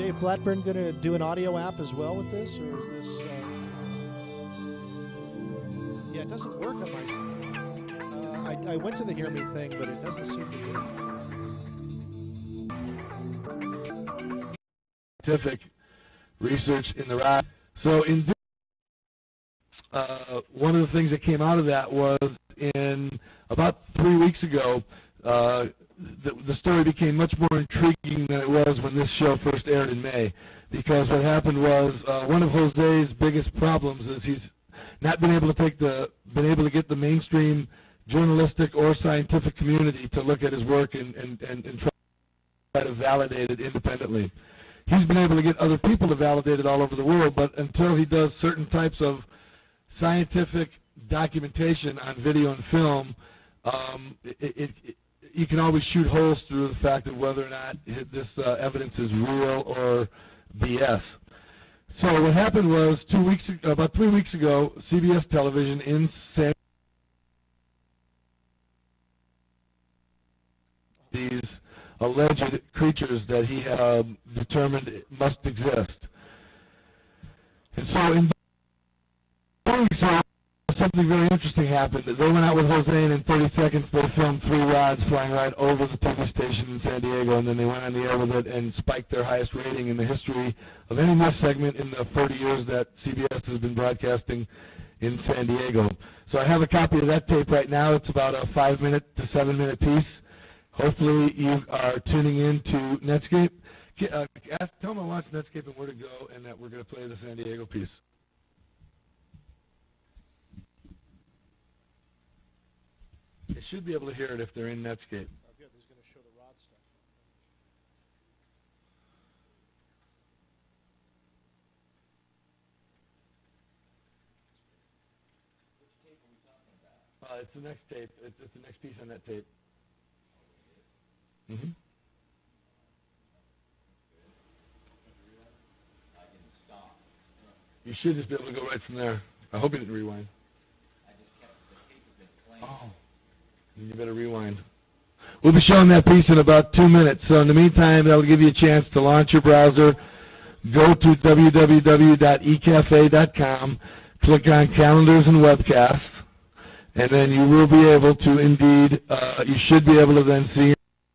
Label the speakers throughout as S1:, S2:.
S1: Dave Blackburn going to do an audio app as well with this, or is this? Yeah, it doesn't work on my. I went to the Hear Me thing, but it doesn't seem to work.
S2: Scientific research in the rod. So in one of the things that came out of that was in about 3 weeks ago, the story became much more intriguing than it was when this show first aired in May, because what happened was one of Jose's biggest problems is he's not been able to get the mainstream journalistic or scientific community to look at his work and try to validate it independently. He's been able to get other people to validate it all over the world, but until he does certain types of scientific documentation on video and film, you can always shoot holes through the fact of whether or not this evidence is real or BS. So what happened was about 3 weeks ago, CBS television in San these alleged creatures that he determined must exist. And so in doing so, something very interesting happened. They went out with Jose, and in 30 seconds they filmed 3 rods flying right over the TV station in San Diego, and then they went on the air with it and spiked their highest rating in the history of any news segment in the 30 years that CBS has been broadcasting in San Diego. So I have a copy of that tape right now. It's about a 5-minute to 7-minute piece. Hopefully you are tuning in to Netscape. Tell them I watch Netscape and where to go, and that we're going to play the San Diego piece. They should be able to hear it if they're in Netscape.
S1: Oh, good. He's going to show the rod stuff.
S3: Which tape are we talking about?
S2: It's the next tape. It's the next piece on that tape. Mm-hmm.
S3: I didn't stop.
S2: You should just be able to go right from there. I hope you didn't rewind.
S3: I just kept the tape has been playing.
S2: Oh. You better rewind. We'll be showing that piece in about 2 minutes. So in the meantime, that'll give you a chance to launch your browser, go to www.ecafe.com, click on Calendars and Webcasts, and then you will be able to indeed, you should be able to then see.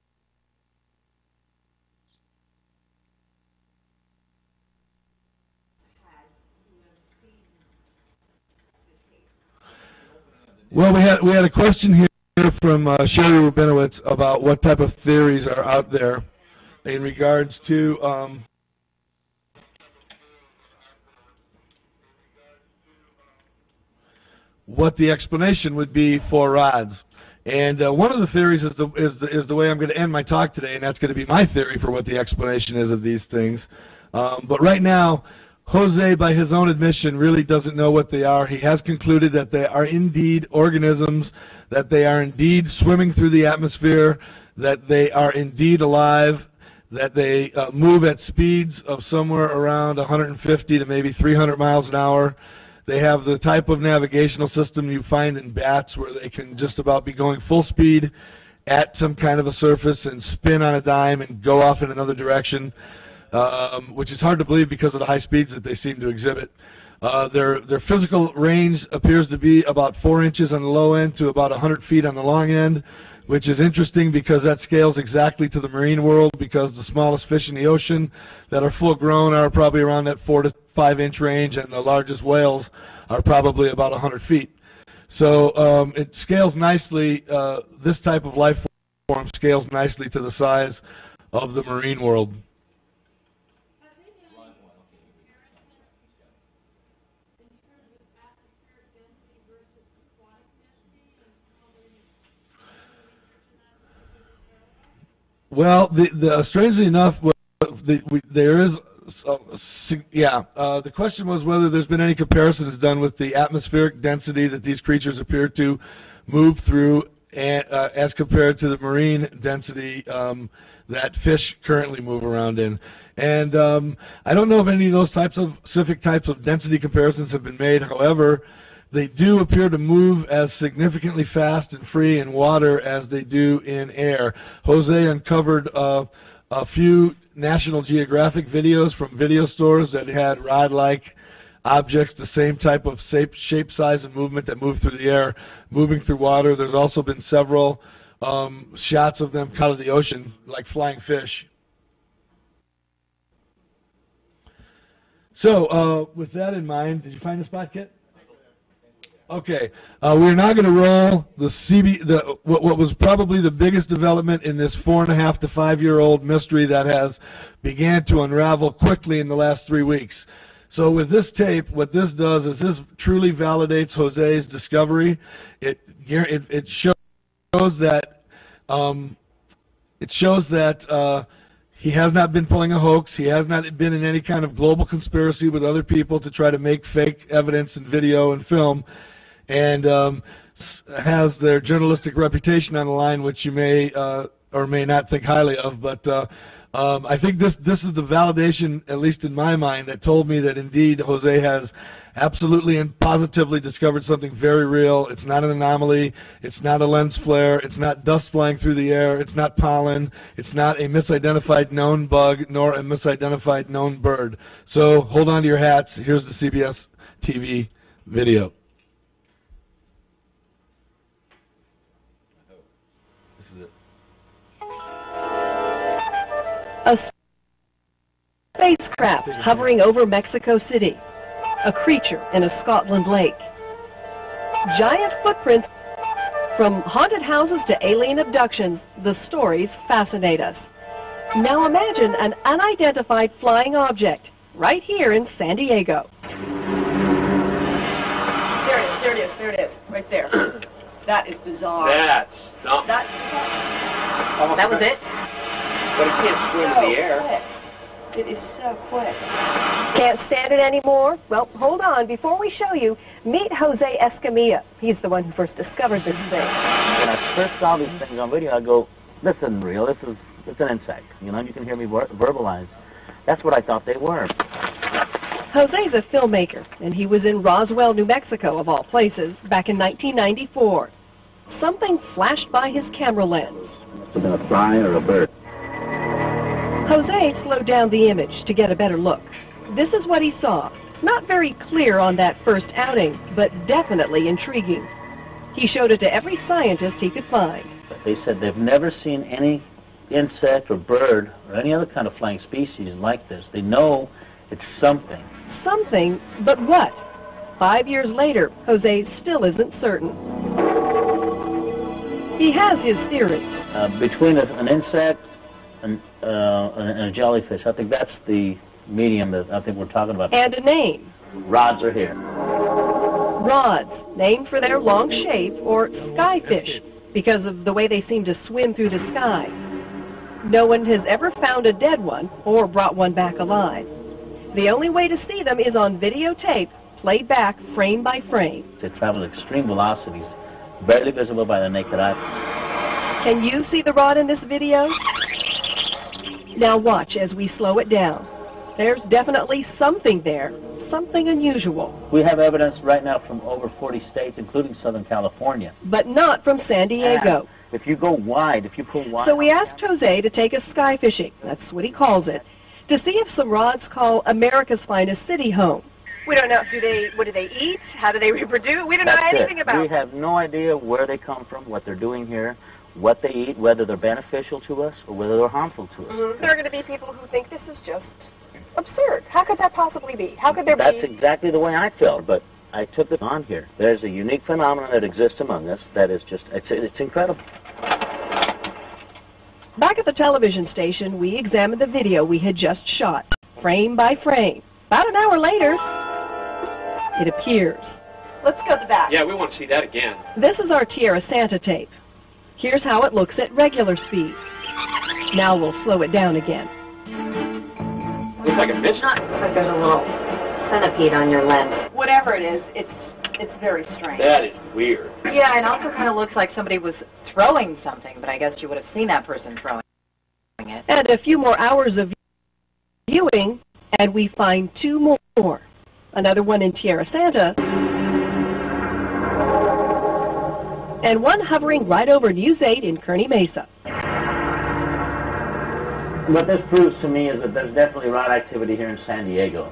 S2: Well, we had a question here from Sherry Rubinowitz about what type of theories are out there in regards to what the explanation would be for rods. And one of the theories is the way I'm going to end my talk today, and that's going to be my theory for what the explanation is of these things. But right now, Jose, by his own admission, really doesn't know what they are. He has concluded that they are indeed organisms, that they are indeed swimming through the atmosphere, that they are indeed alive, that they move at speeds of somewhere around 150 to maybe 300 miles an hour. They have the type of navigational system you find in bats where they can just about be going full speed at some kind of a surface and spin on a dime and go off in another direction. Which is hard to believe because of the high speeds that they seem to exhibit. Their physical range appears to be about 4 inches on the low end to about 100 feet on the long end, which is interesting because that scales exactly to the marine world, because the smallest fish in the ocean that are full grown are probably around that 4 to 5 inch range, and the largest whales are probably about 100 feet. So it scales nicely, this type of life form scales nicely to the size of the marine world. Well, strangely enough, there is, the question was whether there's been any comparisons done with the atmospheric density that these creatures appear to move through as compared to the marine density that fish currently move around in. And I don't know if any of those specific types of density comparisons have been made. However, they do appear to move as significantly fast and free in water as they do in air. Jose uncovered a a few National Geographic videos from video stores that had rod-like objects, the same type of shape, size, and movement that move through the air, moving through water. There's also been several shots of them out of the ocean, like flying fish. So, with that in mind, did you find the spot, Kit? Okay, we're now going to roll what was probably the biggest development in this 4.5 to 5 year old mystery that has began to unravel quickly in the last 3 weeks. So with this tape, what this does is this truly validates Jose's discovery. It shows that he has not been pulling a hoax. He has not been in any kind of global conspiracy with other people to try to make fake evidence and video and film, and has their journalistic reputation on the line, which you may or may not think highly of. But I think this is the validation, at least in my mind, that told me that indeed Jose has absolutely and positively discovered something very real. It's not an anomaly. It's not a lens flare. It's not dust flying through the air. It's not pollen. It's not a misidentified known bug, nor a misidentified known bird. So hold on to your hats. Here's the CBS TV video. This is it.
S4: A spacecraft hovering over Mexico City. A creature in a Scotland lake. Giant footprints. From haunted houses to alien abductions, the stories fascinate us. Now imagine an unidentified flying object right here in San Diego.
S5: There it is, right there. That is bizarre.
S3: That's something.
S5: That was it?
S3: But it can't swim in the air.
S5: Quick. It is so quick.
S4: Can't stand it anymore? Well, hold on. Before we show you, meet Jose Escamilla. He's the one who first discovered this thing.
S6: When I first saw these things on video, I go, this isn't real. It's an insect. You know, you can hear me verbalize. That's what I thought they were.
S4: Jose's a filmmaker, and he was in Roswell, New Mexico, of all places, back in 1994. Something flashed by his camera lens.
S6: It's been a fly or a bird.
S4: Jose slowed down the image to get a better look. This is what he saw. Not very clear on that first outing, but definitely intriguing. He showed it to every scientist he could find.
S6: They said they've never seen any insect or bird or any other kind of flying species like this. They know it's something.
S4: Something, but what? 5 years later, Jose still isn't certain. He has his theory.
S6: Between an insect and a jellyfish, I think that's the medium that I think we're talking about.
S4: And a name.
S6: Rods are here.
S4: Rods, named for their long shape, or skyfish, because of the way they seem to swim through the sky. No one has ever found a dead one or brought one back alive. The only way to see them is on videotape, played back frame by frame.
S6: They travel at extreme velocities, barely visible by the naked eye.
S4: Can you see the rod in this video? Now watch as we slow it down. There's definitely something there, something unusual.
S6: We have evidence right now from over 40 states, including Southern California.
S4: But not from San Diego.
S6: If you go wide, if you pull wide...
S4: So we asked Jose to take us sky fishing, that's what he calls it, to see if some rods call America's finest city home.
S5: We don't know. What do they eat? How do they reproduce? We don't know anything about
S6: We have no idea where they come from, what they're doing here, what they eat, whether they're beneficial to us or whether they're harmful to us.
S5: There are going to be people who think this is just absurd. How could that possibly be? How could there be?
S6: That's exactly the way I felt, but I took it on here. There's a unique phenomenon that exists among us that is just, it's incredible.
S4: Back at the television station, we examined the video we had just shot, frame by frame. About an hour later, it appears.
S5: Let's go to the back.
S3: Yeah, we want to see that again.
S4: This is our Tierra Santa tape. Here's how it looks at regular speed. Now we'll slow it down again.
S3: Looks like a fish.
S7: Looks like there's a little centipede on your lens.
S5: Whatever it is, it's very strange.
S3: That is weird.
S7: Yeah, and also kind of looks like somebody was throwing something, but I guess you would have seen that person throwing it.
S4: And a few more hours of viewing, and we find two more. Another one in Tierra Santa, and one hovering right over News 8 in Kearney Mesa.
S6: What this proves to me is that there's definitely rod activity here in San Diego.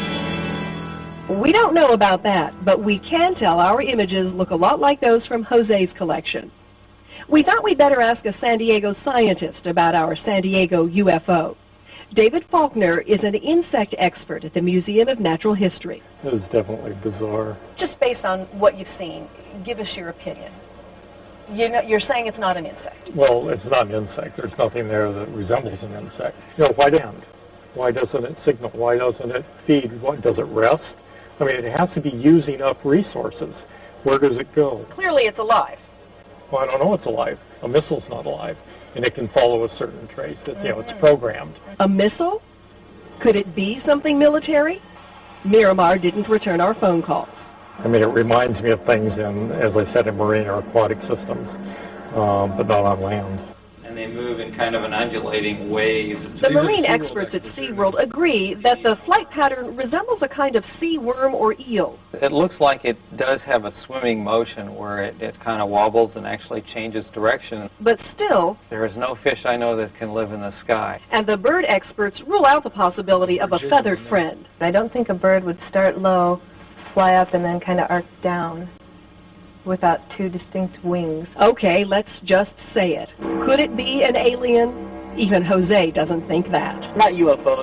S4: We don't know about that, but we can tell our images look a lot like those from Jose's collection. We thought we'd better ask a San Diego scientist about our San Diego UFO. David Faulkner is an insect expert at the Museum of Natural History.
S8: It was definitely bizarre.
S5: Just based on what you've seen, give us your opinion. You're saying it's not an insect.
S8: Well, it's not an insect. There's nothing there that resembles an insect. You know, why land? Why doesn't it signal? Why doesn't it feed? Why does it rest? I mean, it has to be using up resources. Where does it go?
S5: Clearly it's alive.
S8: Well, I don't know it's alive. A missile's not alive, and it can follow a certain trace. It's programmed.
S4: A missile? Could it be something military? Miramar didn't return our phone calls.
S8: I mean, it reminds me of things in, as I said, in marine or aquatic systems, but not on land.
S9: And they move in kind of an undulating wave.
S4: The marine experts at SeaWorld agree that the flight pattern resembles a kind of sea worm or eel.
S9: It looks like it does have a swimming motion where it kind of wobbles and actually changes direction.
S4: But still,
S9: there is no fish I know that can live in the sky.
S4: And the bird experts rule out the possibility of a feathered friend.
S5: I don't think a bird would start low, fly up, and then kind of arc down without two distinct wings.
S4: Okay, let's just say it. Could it be an alien? Even Jose doesn't think that.
S6: Not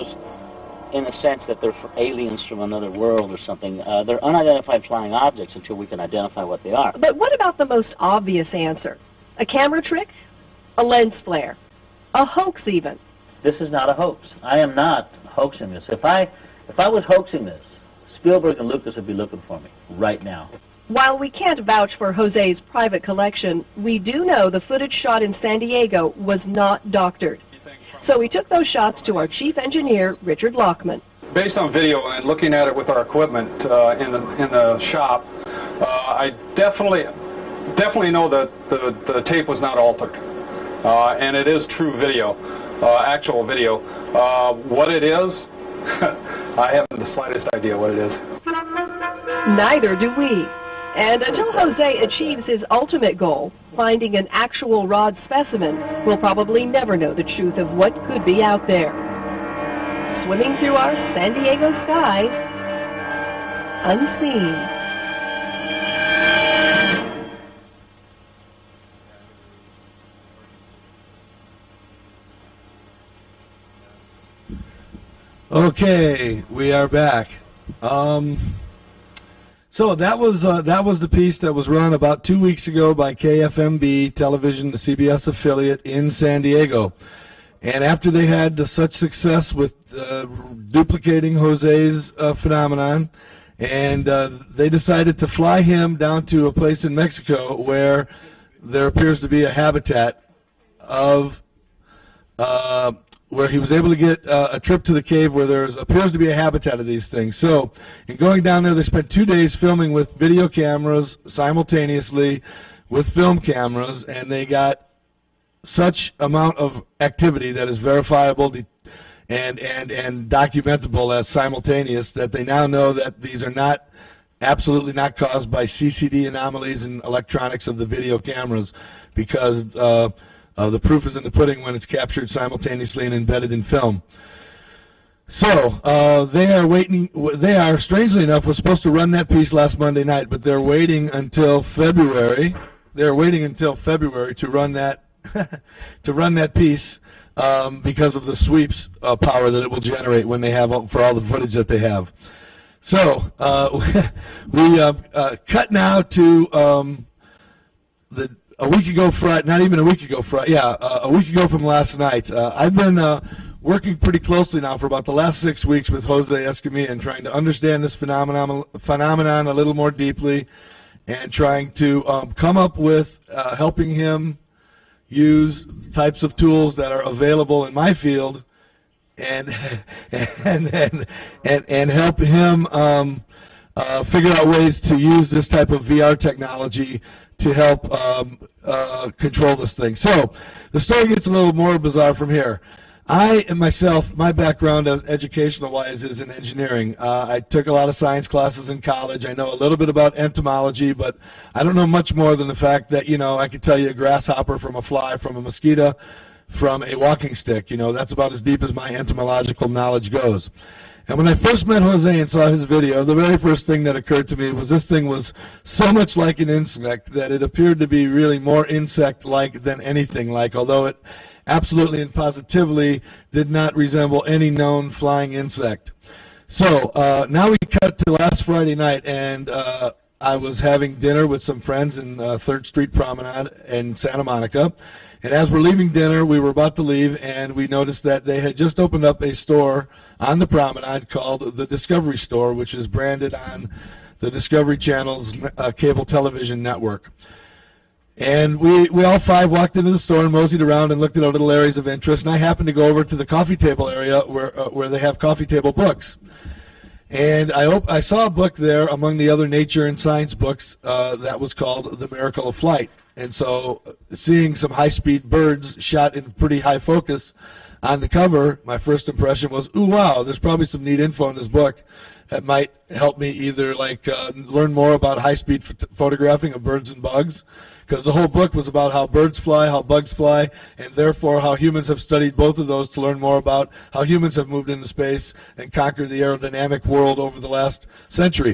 S6: UFOs in the sense that they're aliens from another world or something. They're unidentified flying objects until we can identify what they are.
S4: But what about the most obvious answer? A camera trick? A lens flare? A hoax even?
S6: This is not a hoax. I am not hoaxing this. If I was hoaxing this, Spielberg and Lucas would be looking for me right now.
S4: While we can't vouch for Jose's private collection, we do know the footage shot in San Diego was not doctored. So we took those shots to our chief engineer, Richard Lockman.
S10: Based on video and looking at it with our equipment in the shop, I definitely know that the tape was not altered, and it is true video, actual video. What it is, I haven't the slightest idea what it is.
S4: Neither do we. And until Jose achieves his ultimate goal, finding an actual rod specimen, we'll probably never know the truth of what could be out there. Swimming through our San Diego skies, unseen.
S2: Okay, we are back. So that was the piece that was run about 2 weeks ago by KFMB Television, the CBS affiliate in San Diego. And after they had such success with duplicating Jose's phenomenon, and they decided to fly him down to a place in Mexico where there appears to be a habitat of where he was able to get a trip to the cave where there appears to be a habitat of these things. So, in going down there, they spent 2 days filming with video cameras simultaneously with film cameras, and they got such amount of activity that is verifiable and documentable as simultaneous that they now know that these are absolutely not caused by CCD anomalies and electronics of the video cameras, because the proof is in the pudding when it's captured simultaneously and embedded in film. So they are waiting. They are, strangely enough, was supposed to run that piece last Monday night, but they're waiting until February. They're waiting until February to run that piece because of the sweeps power that it will generate when they have for all the footage that they have. So we cut now to a week ago Friday, not even a week ago Friday, a week ago from last night. I've been working pretty closely now for about the last 6 weeks with Jose Escamilla and trying to understand this phenomenon a little more deeply, and trying to come up with helping him use types of tools that are available in my field, and help him figure out ways to use this type of VR technology to help control this thing. So the story gets a little more bizarre from here. I myself, my background educational-wise is in engineering. I took a lot of science classes in college. I know a little bit about entomology, but I don't know much more than the fact that, I could tell you a grasshopper from a fly, from a mosquito, from a walking stick. You know, that's about as deep as my entomological knowledge goes. And when I first met Jose and saw his video, the very first thing that occurred to me was this thing was so much like an insect that it appeared to be really more insect-like than anything like, although it absolutely and positively did not resemble any known flying insect. So now we cut to last Friday night, and I was having dinner with some friends in 3rd Street Promenade in Santa Monica. And as we're leaving dinner, we were about to leave, and we noticed that they had just opened up a store on the promenade called the Discovery Store, which is branded on the Discovery Channel's cable television network. And we all 5 walked into the store and moseyed around and looked at our little areas of interest, and I happened to go over to the coffee table area where they have coffee table books. And I saw a book there among the other nature and science books that was called The Miracle of Flight. And so seeing some high-speed birds shot in pretty high focus on the cover, my first impression was, ooh, wow, there's probably some neat info in this book that might help me either learn more about high-speed photographing of birds and bugs, because the whole book was about how birds fly, how bugs fly, and therefore how humans have studied both of those to learn more about how humans have moved into space and conquered the aerodynamic world over the last century.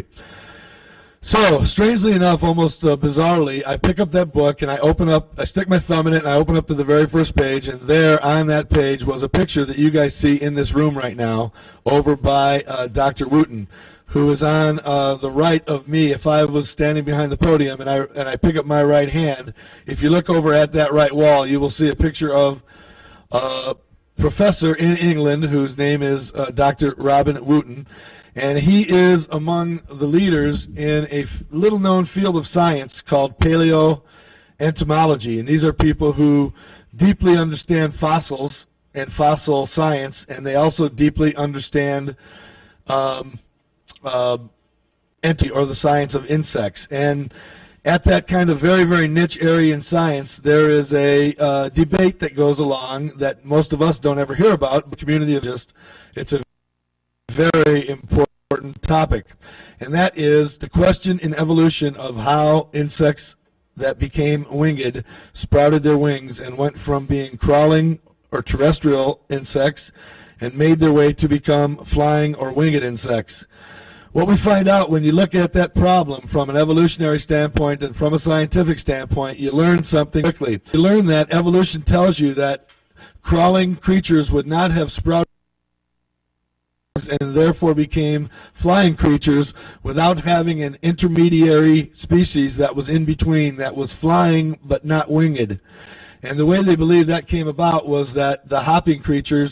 S2: So, strangely enough, almost bizarrely, I pick up that book and I stick my thumb in it and I open up to the very first page, and there on that page was a picture that you guys see in this room right now over by Dr. Wooten, who is on the right of me. If I was standing behind the podium and I pick up my right hand, if you look over at that right wall, you will see a picture of a professor in England whose name is Dr. Robin Wooten. And he is among the leaders in a little-known field of science called paleoentomology. And these are people who deeply understand fossils and fossil science, and they also deeply understand or the science of insects. And at that kind of very, very niche area in science, there is a debate that goes along that most of us don't ever hear about. The community of it's a very important topic, and that is the question in evolution of how insects that became winged sprouted their wings and went from being crawling or terrestrial insects and made their way to become flying or winged insects. What we find out when you look at that problem from an evolutionary standpoint and from a scientific standpoint, you learn something quickly. You learn that evolution tells you that crawling creatures would not have sprouted and therefore became flying creatures without having an intermediary species that was in between, that was flying but not winged. And the way they believe that came about was that the hopping creatures,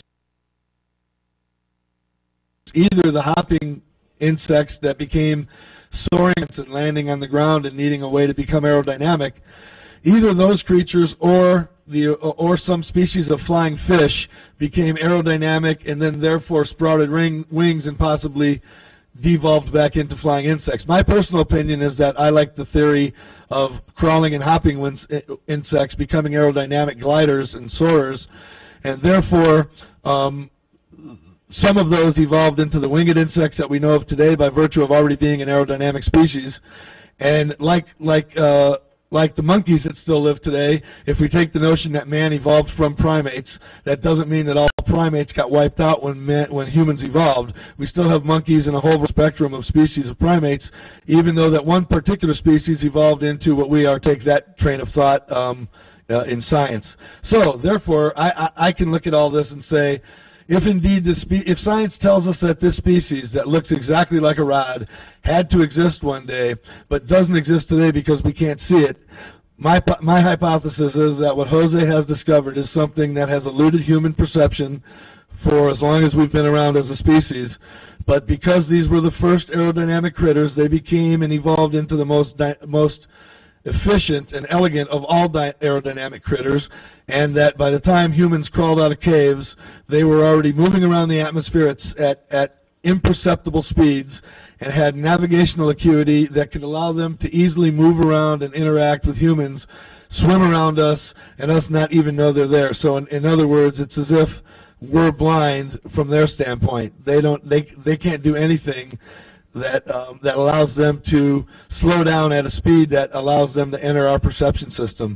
S2: either the hopping insects that became soaring and landing on the ground and needing a way to become aerodynamic, either those creatures or some species of flying fish became aerodynamic and then therefore sprouted wings and possibly devolved back into flying insects. My personal opinion is that I like the theory of crawling and hopping insects becoming aerodynamic gliders and soarers, and therefore some of those evolved into the winged insects that we know of today by virtue of already being an aerodynamic species. And like the monkeys that still live today, if we take the notion that man evolved from primates, that doesn't mean that all primates got wiped out when humans evolved. We still have monkeys and a whole spectrum of species of primates, even though that one particular species evolved into what we are, take that train of thought in science. So, therefore, I can look at all this and say, if indeed if science tells us that this species that looks exactly like a rod had to exist one day, but doesn't exist today because we can't see it, my hypothesis is that what Jose has discovered is something that has eluded human perception for as long as we've been around as a species. But because these were the first aerodynamic critters, they became and evolved into the most efficient and elegant of all aerodynamic critters, and that by the time humans crawled out of caves, they were already moving around the atmosphere at imperceptible speeds and had navigational acuity that could allow them to easily move around and interact with humans, swim around us, and us not even know they're there. So in other words, it's as if we're blind from their standpoint. They can't do anything that allows them to slow down at a speed that allows them to enter our perception system.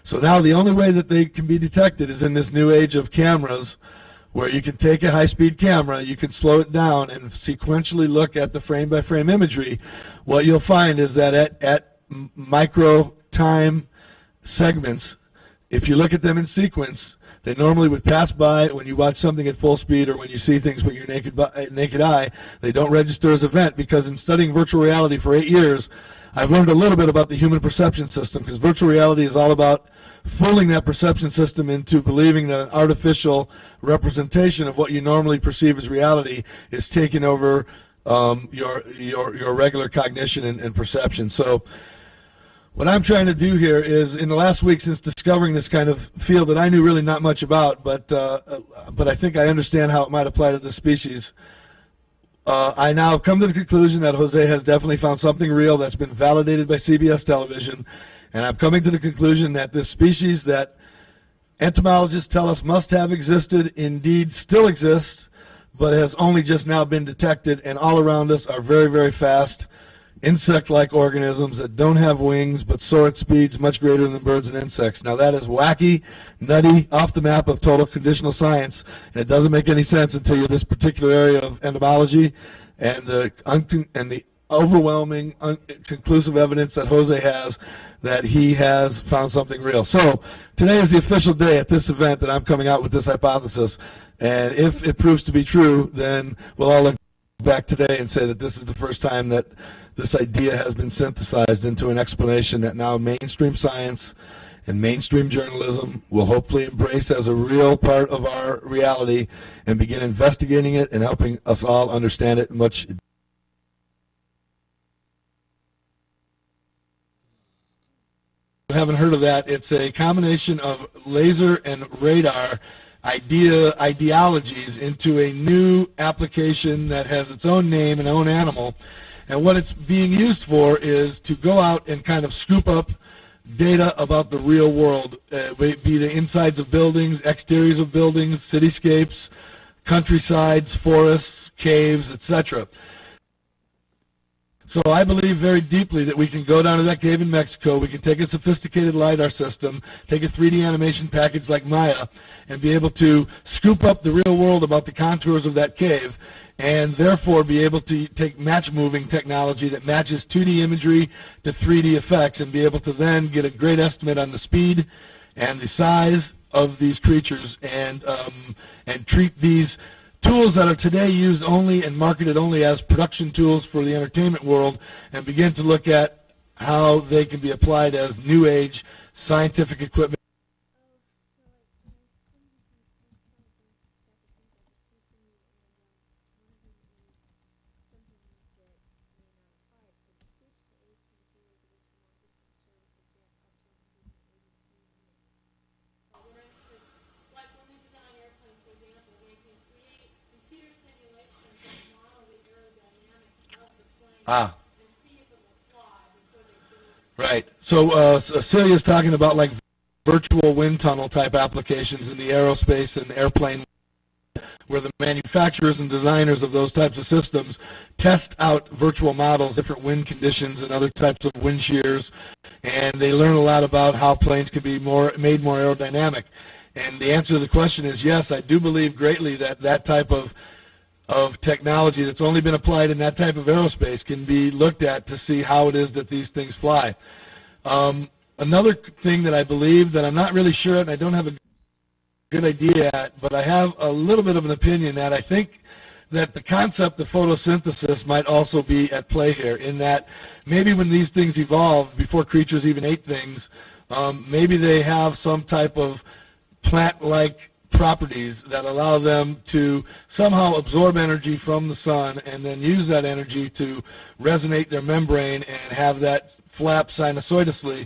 S2: So now the only way that they can be detected is in this new age of cameras, where you can take a high-speed camera, you can slow it down and sequentially look at the frame-by-frame imagery. What you'll find is that at micro time segments, if you look at them in sequence, they normally would pass by when you watch something at full speed or when you see things with your naked eye. They don't register as event, because in studying virtual reality for 8 years, I've learned a little bit about the human perception system, because virtual reality is all about fooling that perception system into believing that an artificial representation of what you normally perceive as reality is taking over your regular cognition and perception. So what I'm trying to do here is, in the last week since discovering this kind of field that I knew really not much about, but I think I understand how it might apply to the species, I now have come to the conclusion that Jose has definitely found something real that's been validated by CBS television, and I'm coming to the conclusion that this species that entomologists tell us must have existed indeed still exists, but has only just now been detected, and all around us are very, very fast insect-like organisms that don't have wings but soar at speeds much greater than birds and insects. Now that is wacky, nutty, off the map of total conditional science, and it doesn't make any sense until you're this particular area of entomology and the overwhelming, conclusive evidence that Jose has that he has found something real. So today is the official day at this event that I'm coming out with this hypothesis, and if it proves to be true, then we'll all look back today and say that this is the first time that this idea has been synthesized into an explanation that now mainstream science and mainstream journalism will hopefully embrace as a real part of our reality and begin investigating it and helping us all understand it much. If you haven't heard of that, it's a combination of laser and radar ideologies into a new application that has its own name and own animal. And what it's being used for is to go out and kind of scoop up data about the real world, be the insides of buildings, exteriors of buildings, cityscapes, countrysides, forests, caves, etc. So I believe very deeply that we can go down to that cave in Mexico, we can take a sophisticated LiDAR system, take a 3D animation package like Maya, and be able to scoop up the real world about the contours of that cave, and therefore be able to take match-moving technology that matches 2D imagery to 3D effects and be able to then get a great estimate on the speed and the size of these creatures and treat these tools that are today used only and marketed only as production tools for the entertainment world and begin to look at how they can be applied as new age scientific equipment. Right. So Celia's talking about like virtual wind tunnel type applications in the aerospace and airplane, where the manufacturers and designers of those types of systems test out virtual models, different wind conditions and other types of wind shears, and they learn a lot about how planes can be made more aerodynamic. And the answer to the question is yes, I do believe greatly that that type of technology that's only been applied in that type of aerospace can be looked at to see how it is that these things fly. Another thing that I believe that I'm not really sure and I don't have a good idea at, but I have a little bit of an opinion that I think that the concept of photosynthesis might also be at play here, in that maybe when these things evolved before creatures even ate things, maybe they have some type of plant-like properties that allow them to somehow absorb energy from the sun and then use that energy to resonate their membrane and have that flap sinusoidally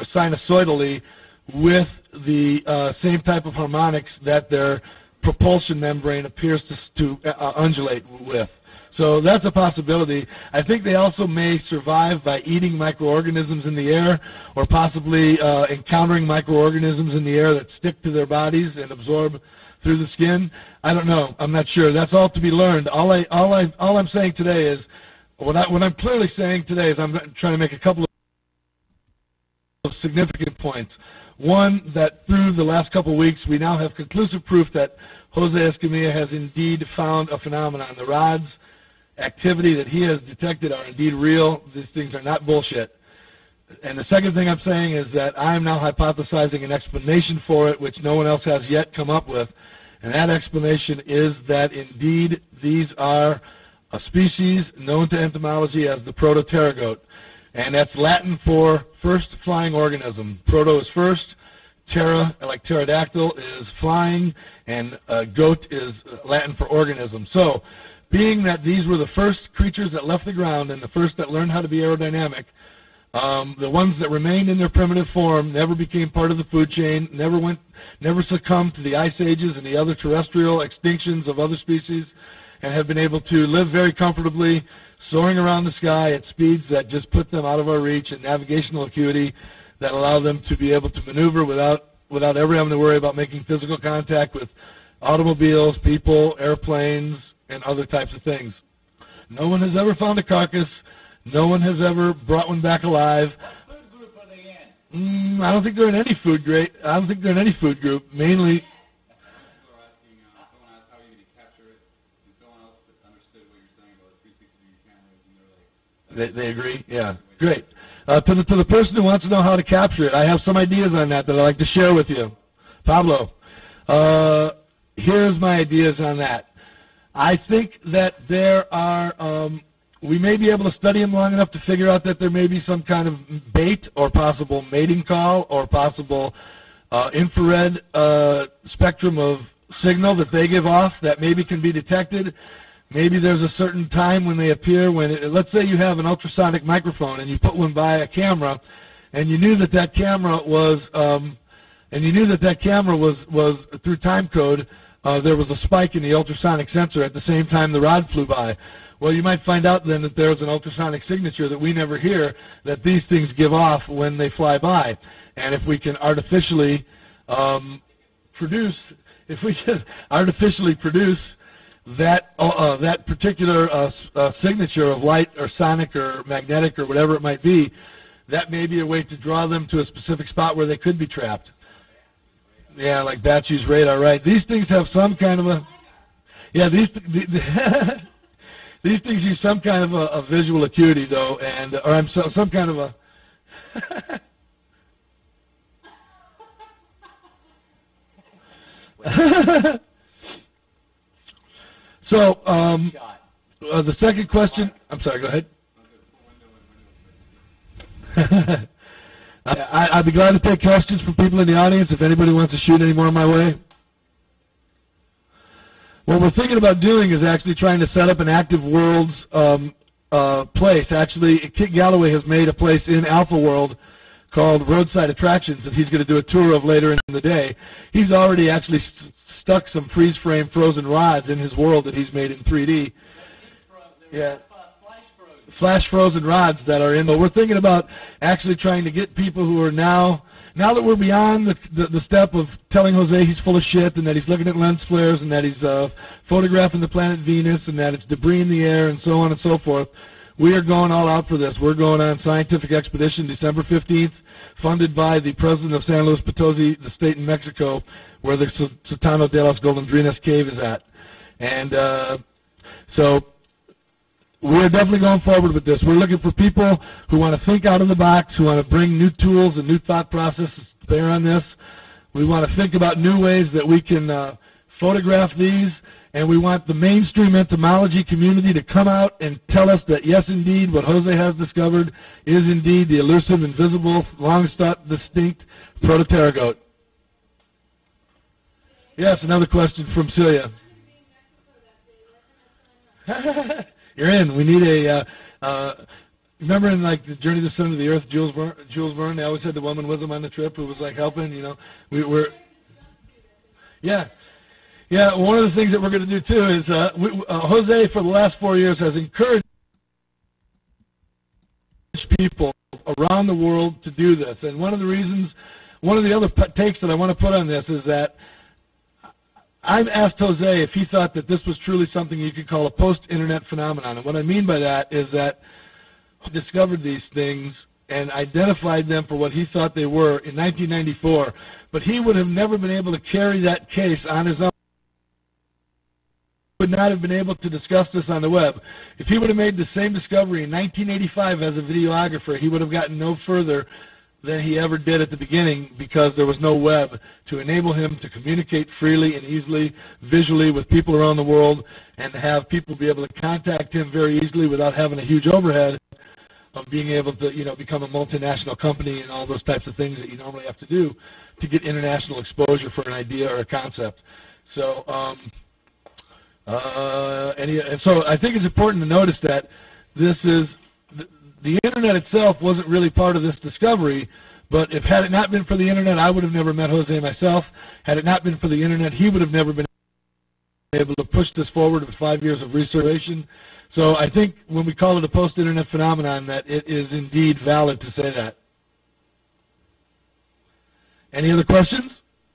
S2: with the same type of harmonics that their propulsion membrane appears to undulate with. So that's a possibility. I think they also may survive by eating microorganisms in the air, or possibly encountering microorganisms in the air that stick to their bodies and absorb through the skin. I don't know. I'm not sure. That's all to be learned. All I'm saying today is, what I'm clearly saying today is I'm trying to make a couple of significant points. One, that through the last couple of weeks, we now have conclusive proof that Jose Escamilla has indeed found a phenomenon. The rods activity that he has detected are indeed real. These things are not bullshit. And the second thing I'm saying is that I am now hypothesizing an explanation for it, which no one else has yet come up with. And that explanation is that indeed these are a species known to entomology as the protopterygote. And that's Latin for first flying organism. Proto is first, ptera, like pterodactyl, is flying, and goat is Latin for organism. So, being that these were the first creatures that left the ground and the first that learned how to be aerodynamic, the ones that remained in their primitive form never became part of the food chain, never succumbed to the ice ages and the other terrestrial extinctions of other species, and have been able to live very comfortably, soaring around the sky at speeds that just put them out of our reach, and navigational acuity that allow them to be able to maneuver without ever having to worry about making physical contact with automobiles, people, airplanes, and other types of things. No one has ever found a carcass. No one has ever brought one back alive.
S11: What food group are they in?
S2: I don't think they're in any food group. I don't think they're in any food group. Mainly. They agree? Yeah. Great. To the person who wants to know how to capture it, I have some ideas on that I'd like to share with you. Pablo, here's my ideas on that. I think that there are, we may be able to study them long enough to figure out that there may be some kind of bait or possible mating call or possible infrared spectrum of signal that they give off that maybe can be detected. Maybe there's a certain time when they appear. Let's say you have an ultrasonic microphone and you put one by a camera, and you knew that that camera was, was through time code. There was a spike in the ultrasonic sensor at the same time the rod flew by. Well, you might find out then that there's an ultrasonic signature that we never hear that these things give off when they fly by. And if we can artificially produce that particular signature of light or sonic or magnetic or whatever it might be, that may be a way to draw them to a specific spot where they could be trapped. Yeah, like Batchy's radar, right? These things have some kind of a, yeah, these things use some kind of a visual acuity though, and or some kind of a So, the second question, I'm sorry, go ahead. I'd be glad to take questions from people in the audience if anybody wants to shoot any more my way. What we're thinking about doing is actually trying to set up an active worlds place. Actually, Kit Galloway has made a place in Alpha World called Roadside Attractions that he's going to do a tour of later in the day. He's already actually stuck some freeze-frame frozen rods in his world that he's made in 3D. Yeah. Flash frozen rods that are in. But we're thinking about actually trying to get people who are now that we're beyond the step of telling Jose he's full of shit and that he's looking at lens flares and that he's photographing the planet Venus and that it's debris in the air and so on and so forth. We are going all out for this. We're going on scientific expedition December 15th, funded by the president of San Luis Potosi, the state in Mexico, where the Sotano de las Golondrinas cave is at. And so we're definitely going forward with this. We're looking for people who want to think out of the box, who want to bring new tools and new thought processes to bear on this. We want to think about new ways that we can photograph these, and we want the mainstream entomology community to come out and tell us that, yes, indeed, what Jose has discovered is indeed the elusive, invisible, long-thought, distinct protopterygote. Yes, another question from Celia. You're in. We need a, remember in like the Journey to the Center of the Earth, Jules Verne, they always had the woman with him on the trip who was like helping, you know. Yeah, one of the things that we're going to do too is, Jose for the last 4 years has encouraged people around the world to do this. And one of the other takes that I want to put on this is that I've asked Jose if he thought that this was truly something you could call a post-internet phenomenon. And what I mean by that is that he discovered these things and identified them for what he thought they were in 1994, but he would have never been able to carry that case on his own. Would not have been able to discuss this on the web. If he would have made the same discovery in 1985 as a videographer, he would have gotten no further than he ever did at the beginning, because there was no web to enable him to communicate freely and easily, visually, with people around the world, and to have people be able to contact him very easily without having a huge overhead of being able to, you know, become a multinational company and all those types of things that you normally have to do to get international exposure for an idea or a concept. So, and so I think it's important to notice that this is the Internet itself wasn't really part of this discovery, but had it not been for the Internet, I would have never met Jose myself. Had it not been for the Internet, he would have never been able to push this forward with 5 years of research. So I think when we call it a post-Internet phenomenon, that it is indeed valid to say that. Any other questions?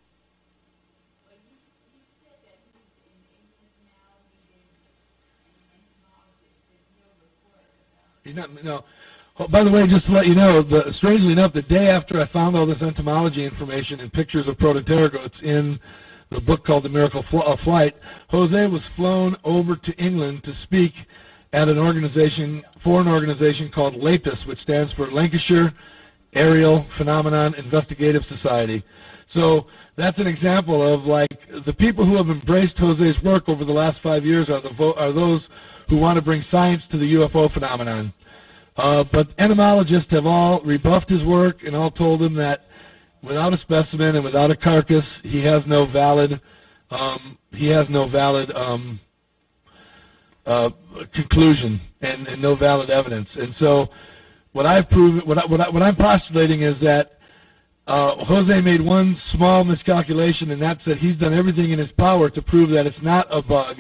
S2: He's not, no. Oh, by the way, just to let you know, strangely enough, the day after I found all this entomology information and pictures of protopterygotes in the book called The Miracle of Flight, Jose was flown over to England to speak at an organization, foreign organization called LAPIS, which stands for Lancashire Aerial Phenomenon Investigative Society. So that's an example of, like, the people who have embraced Jose's work over the last 5 years are those who want to bring science to the UFO phenomenon. But entomologists have all rebuffed his work and all told him that without a specimen and without a carcass, he has no valid conclusion and no valid evidence. And so what I've proven, what I'm postulating is that Jose made one small miscalculation, and that's that he's done everything in his power to prove that it's not a bug.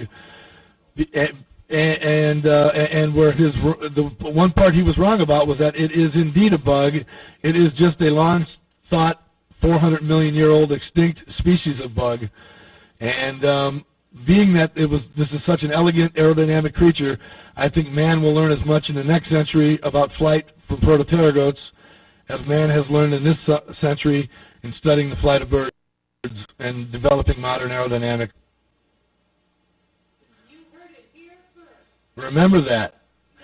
S2: And where the one part he was wrong about was that it is indeed a bug. It is just a long-thought 400-million-year-old extinct species of bug. And being that this is such an elegant aerodynamic creature, I think man will learn as much in the next century about flight from protopterygotes as man has learned in this century in studying the flight of birds and developing modern aerodynamics. Remember that.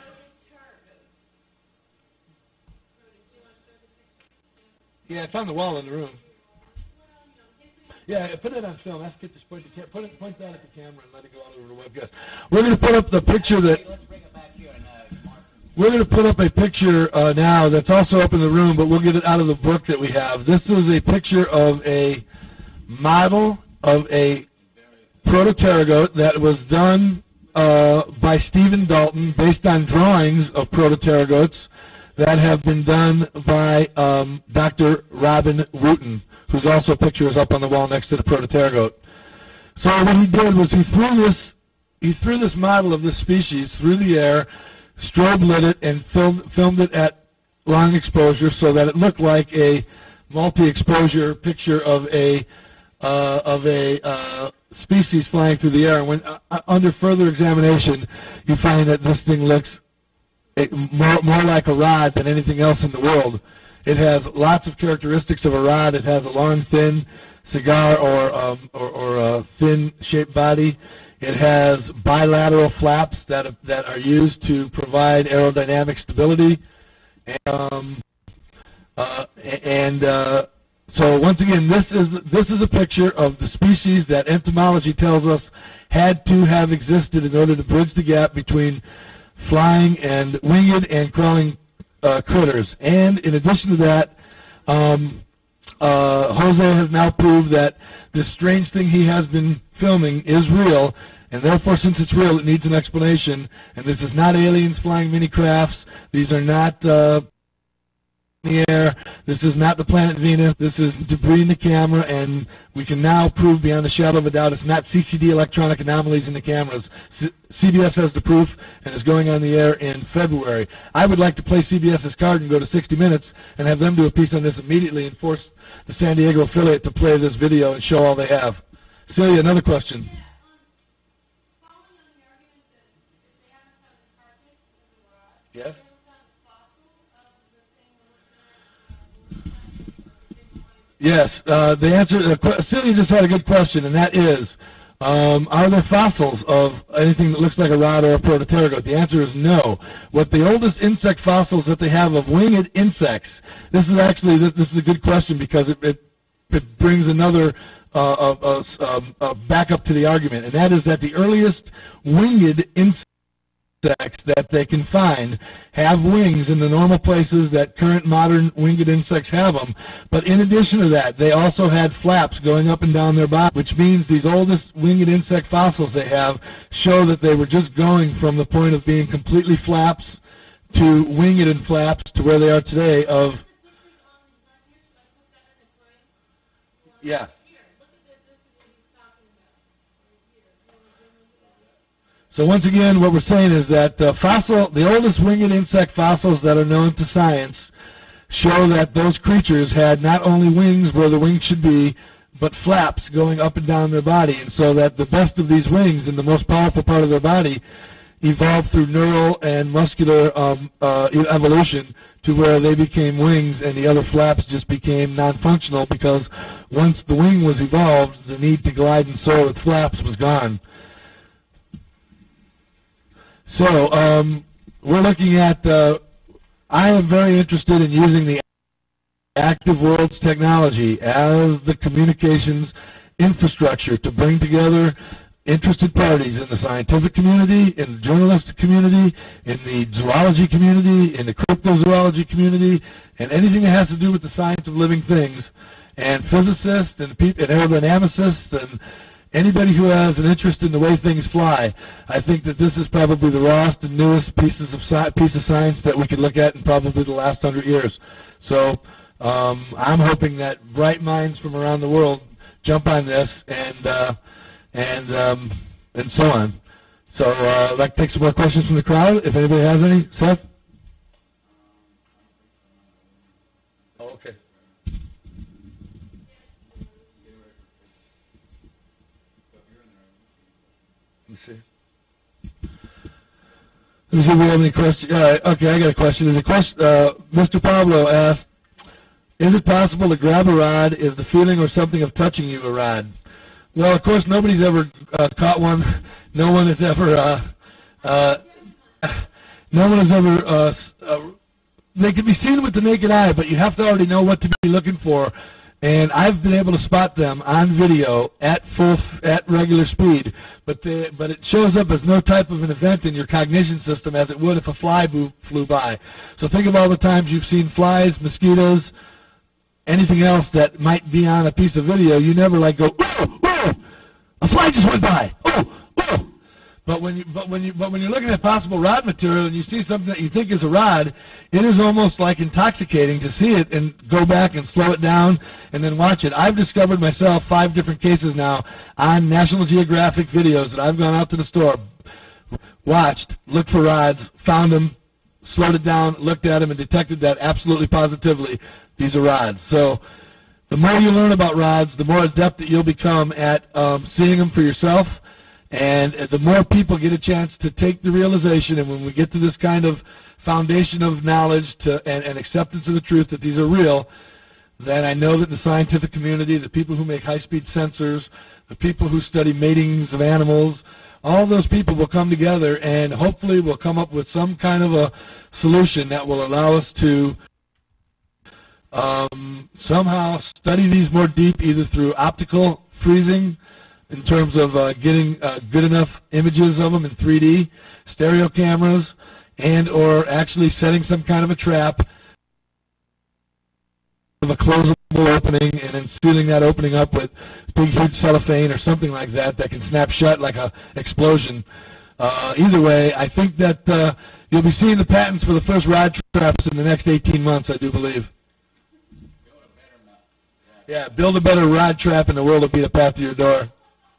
S2: Yeah, it's on the wall in the room. Yeah, put it on film. Ask it to point that at the camera and let it go all over the webcast. We're going to put up the picture that. We're going to put up a picture now that's also up in the room, but we'll get it out of the book that we have. This is a picture of a model of a protopterygote that was done by Stephen Dalton based on drawings of protopterygotes that have been done by Dr. Robin Wooten, whose also picture is up on the wall next to the protopterygote. So what he did was he threw this model of this species through the air, strobe lit it, and filmed it at long exposure so that it looked like a multi-exposure picture of a species flying through the air. And when under further examination, you find that this thing looks more like a rod than anything else in the world. It has lots of characteristics of a rod. It has a long, thin cigar or a thin-shaped body. It has bilateral flaps that are used to provide aerodynamic stability. So once again, this is a picture of the species that entomology tells us had to have existed in order to bridge the gap between flying and winged and crawling critters. And in addition to that, Jose has now proved that this strange thing he has been filming is real, and therefore, since it's real, it needs an explanation. And this is not aliens flying mini crafts. These are not in the air. This is not the planet Venus. This is debris in the camera, and we can now prove beyond a shadow of a doubt it's not CCD electronic anomalies in the cameras. CBS has the proof and is going on the air in February. I would like to play CBS's card and go to 60 Minutes and have them do a piece on this immediately and force the San Diego affiliate to play this video and show all they have. Celia, another question. Yes? Yes, the answer, Celia just had a good question, and that is, are there fossils of anything that looks like a rod or a protopterygote? The answer is no. What the oldest insect fossils that they have of winged insects, this is actually, this is a good question because it brings another backup to the argument, and that is that the earliest winged insects that they can find have wings in the normal places that current modern winged insects have them. But in addition to that, they also had flaps going up and down their body, which means these oldest winged insect fossils they have show that they were just going from the point of being completely flaps to winged and flaps to where they are today of... Yeah. So once again, what we're saying is that the oldest winged insect fossils that are known to science show that those creatures had not only wings where the wings should be, but flaps going up and down their body, and so that the best of these wings and the most powerful part of their body evolved through neural and muscular evolution to where they became wings and the other flaps just became non-functional because once the wing was evolved, the need to glide and soar with flaps was gone. So we're looking at, I am very interested in using the Active Worlds technology as the communications infrastructure to bring together interested parties in the scientific community, in the journalistic community, in the zoology community, in the cryptozoology community, and anything that has to do with the science of living things, and physicists and aerodynamicists and anybody who has an interest in the way things fly. I think that this is probably the rawest and newest piece of science that we could look at in probably the last 100 years. So I'm hoping that bright minds from around the world jump on this and so on. So I'd like to take some more questions from the crowd, if anybody has any. Seth? Oh, okay. Let me see. Let me see if we have any questions. Okay, I got a question. Mr. Pablo asked, is it possible to grab a rod? Is the feeling or something of touching you a rod? Well, of course, nobody's ever caught one. No one has ever. They can be seen with the naked eye, but you have to already know what to be looking for. And I've been able to spot them on video at regular speed, but it shows up as no type of an event in your cognition system as it would if a fly flew by. So think of all the times you've seen flies, mosquitoes, anything else that might be on a piece of video. You never like go, oh, oh, a fly just went by. Oh, oh. But when you're looking at possible rod material and you see something that you think is a rod, it is almost like intoxicating to see it and go back and slow it down and then watch it. I've discovered myself 5 different cases now on National Geographic videos that I've gone out to the store, watched, looked for rods, found them, slowed it down, looked at them, and detected that absolutely positively these are rods. So the more you learn about rods, the more adept that you'll become at seeing them for yourself. And the more people get a chance to take the realization, and when we get to this kind of foundation of knowledge and acceptance of the truth that these are real, then I know that the scientific community, the people who make high-speed sensors, the people who study matings of animals, all those people will come together and hopefully will come up with some kind of a solution that will allow us to somehow study these more deep, either through optical freezing, in terms of getting good enough images of them in 3D, stereo cameras, and or actually setting some kind of a trap of a closable opening and then sealing that opening up with big huge cellophane or something like that that can snap shut like a explosion. Either way, I think that you'll be seeing the patents for the first rod traps in the next 18 months, I do believe. Yeah, build a better rod trap and the world will be the path to your door.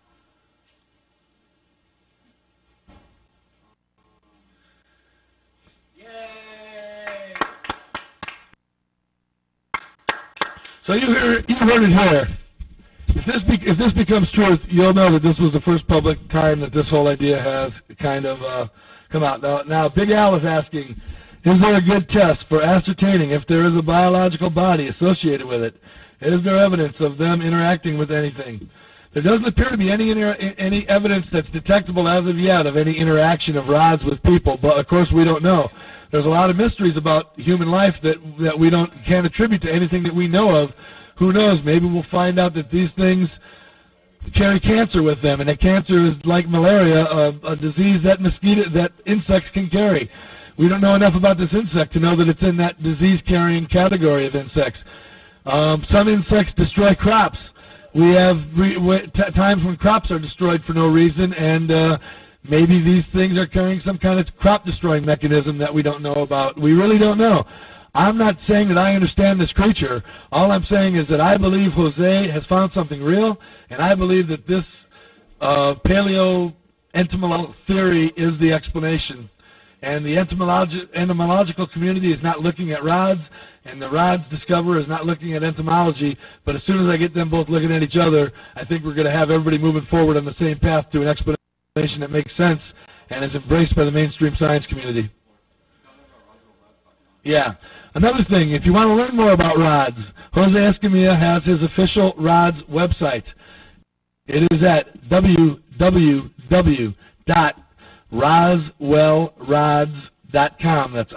S2: So you heard it here. If this becomes truth, you'll know that this was the first public time that this whole idea has kind of come out. Now, Big Al is asking, is there a good test for ascertaining if there is a biological body associated with it? Is there evidence of them interacting with anything? There doesn't appear to be any evidence that's detectable as of yet of any interaction of rods with people, but of course we don't know. There's a lot of mysteries about human life that we can't attribute to anything that we know of. Who knows? Maybe we'll find out that these things carry cancer with them, and that cancer is like malaria, a disease that insects can carry. We don't know enough about this insect to know that it's in that disease-carrying category of insects. Some insects destroy crops. We have times when crops are destroyed for no reason, and maybe these things are carrying some kind of crop-destroying mechanism that we don't know about. We really don't know. I'm not saying that I understand this creature. All I'm saying is that I believe Jose has found something real, and I believe that this paleo-entomological theory is the explanation. And the entomological community is not looking at rods, and the rods discoverer is not looking at entomology, but as soon as I get them both looking at each other, I think we're going to have everybody moving forward on the same path to an explanation that makes sense and is embraced by the mainstream science community. Yeah. Another thing, if you want to learn more about rods, Jose Escamilla has his official rods website. It is at www.roswellrods.com. That's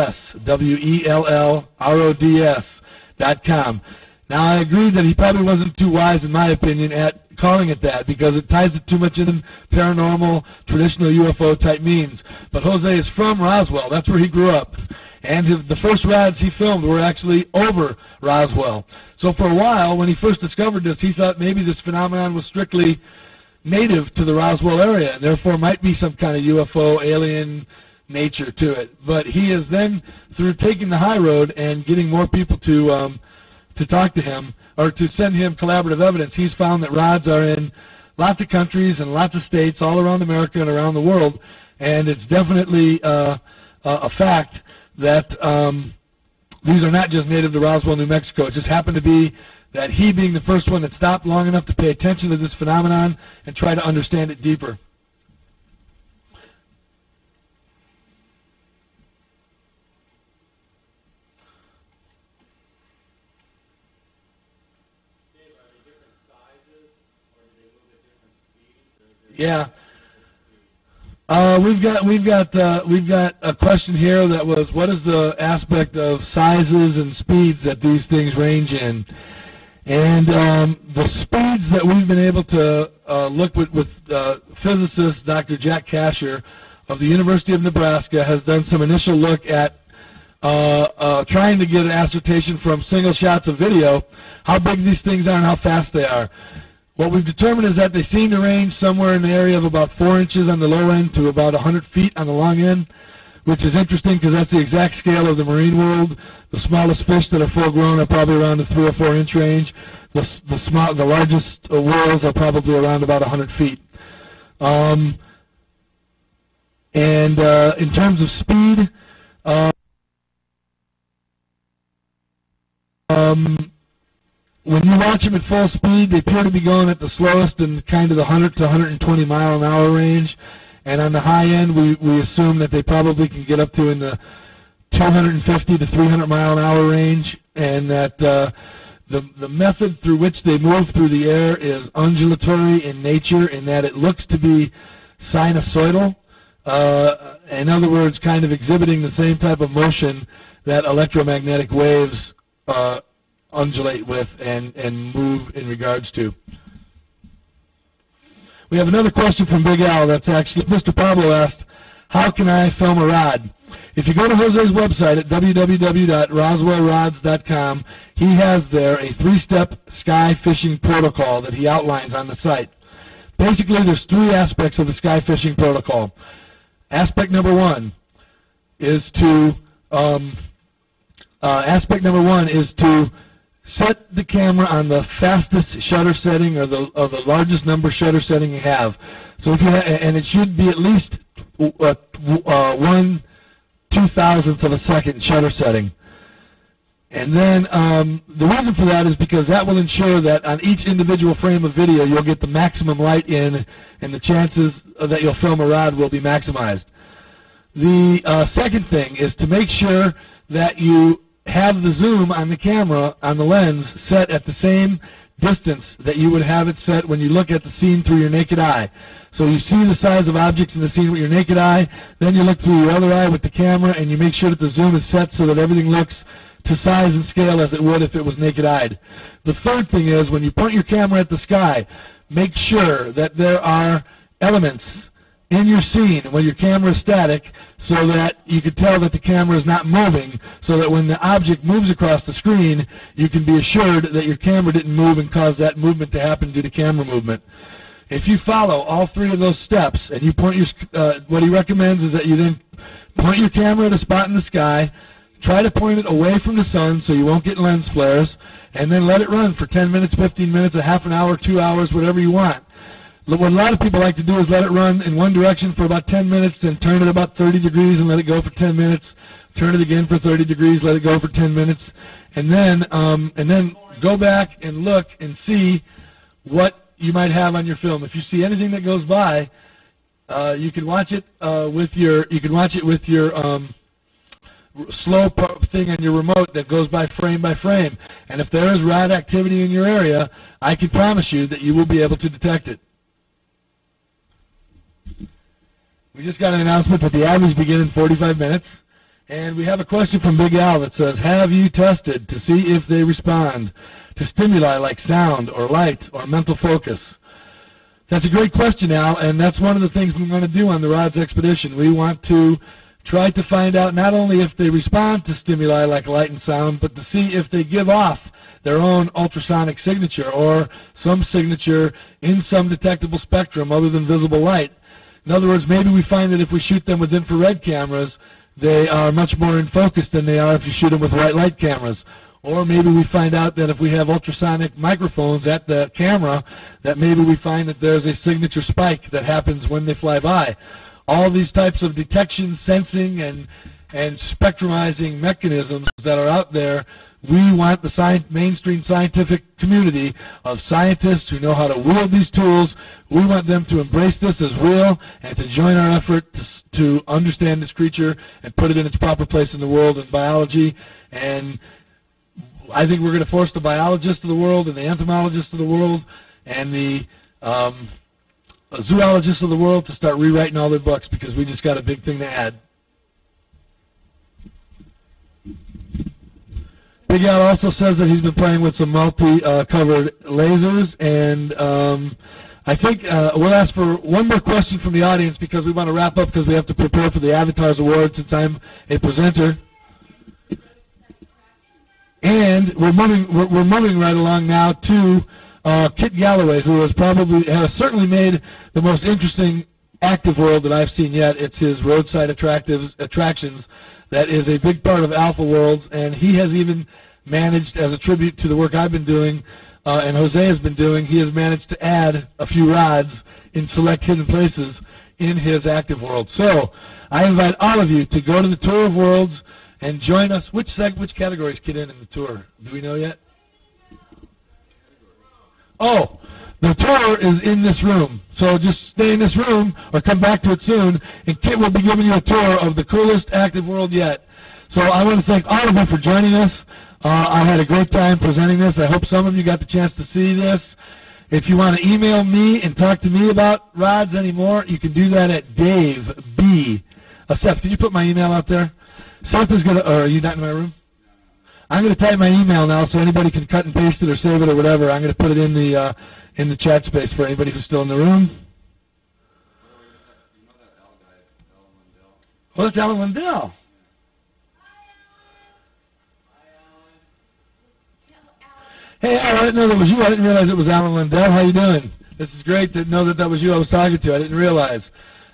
S2: ROSWELLRODS.com. Now, I agree that he probably wasn't too wise, in my opinion, at calling it that because it ties it too much in paranormal, traditional UFO type means. But Jose is from Roswell. That's where he grew up. And the first rods he filmed were actually over Roswell. So for a while, when he first discovered this, he thought maybe this phenomenon was strictly native to the Roswell area, and therefore might be some kind of UFO alien nature to it. But he has then, through taking the high road and getting more people to talk to him, or to send him collaborative evidence, he's found that rods are in lots of countries and lots of states all around America and around the world, and it's definitely a fact that these are not just native to Roswell, New Mexico. It just happened to be that he, being the first one that stopped long enough to pay attention to this phenomenon and try to understand it deeper. Yeah. We've got a question here that was, what is the aspect of sizes and speeds that these things range in? And the speeds that we've been able to look with physicist Dr. Jack Kasher of the University of Nebraska has done some initial look at trying to get an assertion from single shots of video how big these things are and how fast they are. What we've determined is that they seem to range somewhere in the area of about 4 inches on the low end to about 100 feet on the long end, which is interesting because that's the exact scale of the marine world. The smallest fish that are full grown are probably around the 3 or 4 inch range. The largest whales are probably around about 100 feet. And in terms of speed, when you watch them at full speed, they appear to be going at the slowest in kind of the 100 to 120 mile an hour range. And on the high end, we assume that they probably can get up to in the 250 to 300 mile an hour range, and that the method through which they move through the air is undulatory in nature, in that it looks to be sinusoidal. In other words, kind of exhibiting the same type of motion that electromagnetic waves undulate with and move in regards to. We have another question from Big Al. That's actually Mr. Pablo asked, how can I film a rod? If you go to Jose's website at www.roswellrods.com, he has there a 3-step sky fishing protocol that he outlines on the site. Basically, there's 3 aspects of the sky fishing protocol. Aspect number one is to set the camera on the fastest shutter setting or the largest number shutter setting you have. So if you and it should be at least 1/2000th of a second shutter setting. And then the reason for that is because that will ensure that on each individual frame of video you'll get the maximum light in, and the chances that you'll film a rod will be maximized. The second thing is to make sure that you have the zoom on the camera, on the lens, set at the same distance that you would have it set when you look at the scene through your naked eye. So you see the size of objects in the scene with your naked eye, then you look through your other eye with the camera, and you make sure that the zoom is set so that everything looks to size and scale as it would if it was naked-eyed. The third thing is, when you point your camera at the sky, make sure that there are elements in your scene when your camera is static so that you can tell that the camera is not moving, so that when the object moves across the screen, you can be assured that your camera didn't move and cause that movement to happen due to camera movement. If you follow all three of those steps, and you point your, what he recommends is that you then point your camera at a spot in the sky, try to point it away from the sun so you won't get lens flares, and then let it run for 10 minutes, 15 minutes, a half an hour, 2 hours, whatever you want. What a lot of people like to do is let it run in one direction for about 10 minutes, then turn it about 30 degrees and let it go for 10 minutes, turn it again for 30 degrees, let it go for 10 minutes, and then go back and look and see what you might have on your film. If you see anything that goes by, you can watch it with your slow thing on your remote that goes by frame. And if there is rad activity in your area, I can promise you that you will be able to detect it. We just got an announcement that the ad is beginning in 45 minutes. And we have a question from Big Al that says, have you tested to see if they respond to stimuli like sound or light or mental focus? That's a great question, Al, and that's one of the things we want to do on the RODS expedition. We want to try to find out not only if they respond to stimuli like light and sound, but to see if they give off their own ultrasonic signature or some signature in some detectable spectrum other than visible light. In other words, maybe we find that if we shoot them with infrared cameras, they are much more in focus than they are if you shoot them with white light cameras. Or maybe we find out that if we have ultrasonic microphones at the camera, that maybe we find that there's a signature spike that happens when they fly by. All these types of detection, sensing, and spectrumizing mechanisms that are out there, we want the mainstream scientific community of scientists who know how to wield these tools. We want them to embrace this as real and to join our effort to understand this creature and put it in its proper place in the world in biology. And I think we're going to force the biologists of the world and the entomologists of the world and the zoologists of the world to start rewriting all their books, because we just got a big thing to add. Big Al also says that he's been playing with some multi-covered lasers, and I think we'll ask for one more question from the audience because we want to wrap up because we have to prepare for the Avatars Award since I'm a presenter. And we're moving right along now to Kit Galloway, who has certainly made the most interesting active world that I've seen yet. It's his roadside attractions. That is a big part of Alpha Worlds, and he has even managed, as a tribute to the work I've been doing and Jose has been doing, he has managed to add a few rods in select hidden places in his active world. So I invite all of you to go to the Tour of Worlds and join us. Which categories get in the tour? Do we know yet? Oh, the tour is in this room. So just stay in this room or come back to it soon, and Kit will be giving you a tour of the coolest active world yet. So I want to thank all of you for joining us. I had a great time presenting this. I hope some of you got the chance to see this. If you want to email me and talk to me about rods anymore, you can do that at Dave B. Seth, can you put my email out there? Seth is going to, or are you not in my room? I'm going to type my email now so anybody can cut and paste it or save it or whatever. I'm going to put it in the chat space for anybody who's still in the room. Well, it's Alan Lindell. Hey, Al, I didn't know that was you. I didn't realize it was Alan Lindell. How you doing? This is great to know that that was you I was talking to. I didn't realize.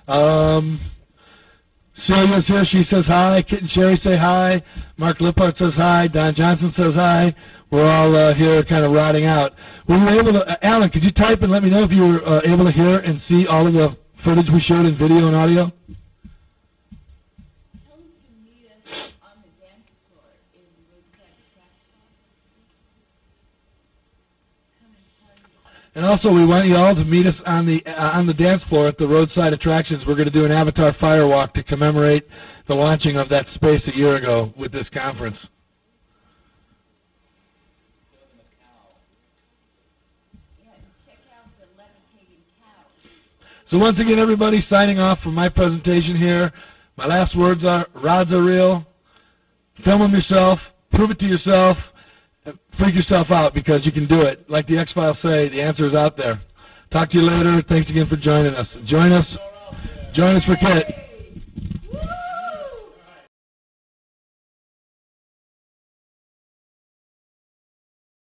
S2: Celia's here. She says hi. Kit and Sherry say hi. Mark Lippard says hi. Don Johnson says hi. We're all here kind of rotting out. Were you able to, Alan, could you type and let me know if you were able to hear and see all of the footage we showed in video and audio? And also, we want you all to meet us on the dance floor at the roadside attractions. We're going to do an Avatar Firewalk to commemorate the launching of that space a year ago with this conference. So once again, everybody, signing off from my presentation here. My last words are, rods are real. Film them yourself. Prove it to yourself. Freak yourself out because you can do it. Like the X-Files say, the answer is out there. Talk to you later. Thanks again for joining us. Join us for KIT.